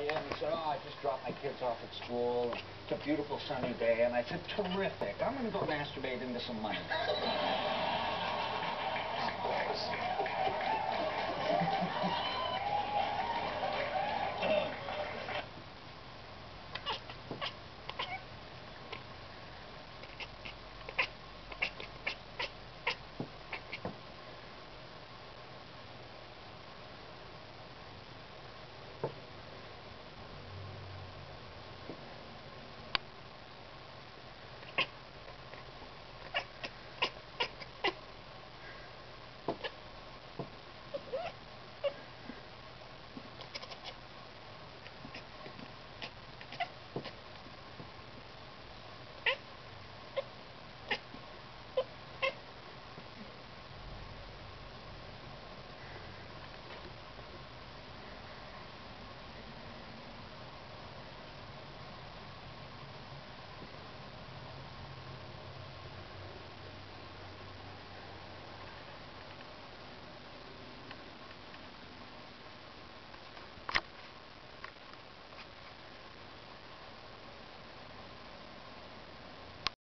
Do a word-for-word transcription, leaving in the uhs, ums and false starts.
you? And he said, oh, I just dropped my kids off at school. It's a beautiful sunny day. And I said, terrific. I'm going to go masturbate into some money. Thanks.